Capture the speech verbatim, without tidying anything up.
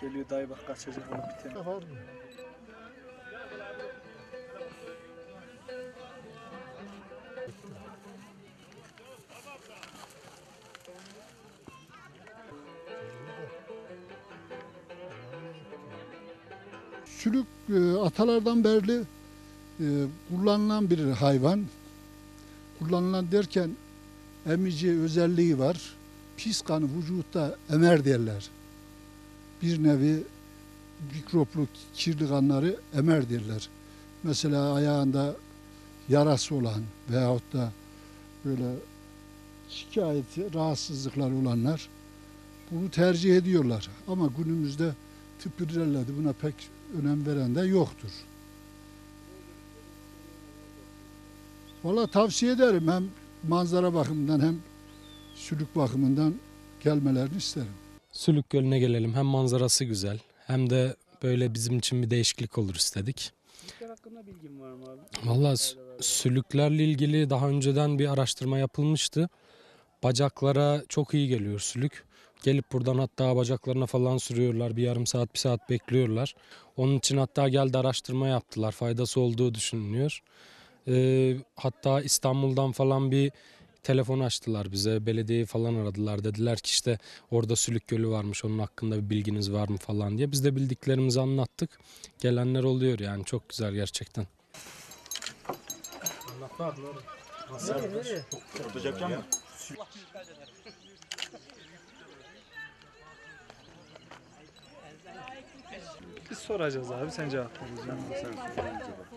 Geliyor dayı bak kaçacak onu bitene. Sülük e, atalardan beri e, kullanılan bir hayvan. Kullanılan derken emici özelliği var. Pis kanı vücutta emer derler. Bir nevi mikroplu kirli kanları emer derler. Mesela ayağında yarası olan veyahut da böyle şikayeti, rahatsızlıklar olanlar bunu tercih ediyorlar. Ama günümüzde tıp ilerledi, buna pek önem veren de yoktur. Valla tavsiye ederim, hem manzara bakımından hem sülük bakımından gelmelerini isterim. Sülük Gölü'ne gelelim. Hem manzarası güzel hem de böyle bizim için bir değişiklik olur istedik. Sülükler hakkında bilgin var mı abi? Vallahi sülüklerle ilgili daha önceden bir araştırma yapılmıştı. Bacaklara çok iyi geliyor sülük. Gelip buradan hatta bacaklarına falan sürüyorlar. Bir yarım saat, bir saat bekliyorlar. Onun için hatta geldi araştırma yaptılar. Faydası olduğu düşünülüyor. Ee, hatta İstanbul'dan falan bir telefon açtılar bize. Belediyeyi falan aradılar. Dediler ki işte orada Sülük Gölü varmış. Onun hakkında bir bilginiz var mı falan diye. Biz de bildiklerimizi anlattık. Gelenler oluyor yani. Çok güzel gerçekten. Biz soracağız abi sen cevap vereceksin.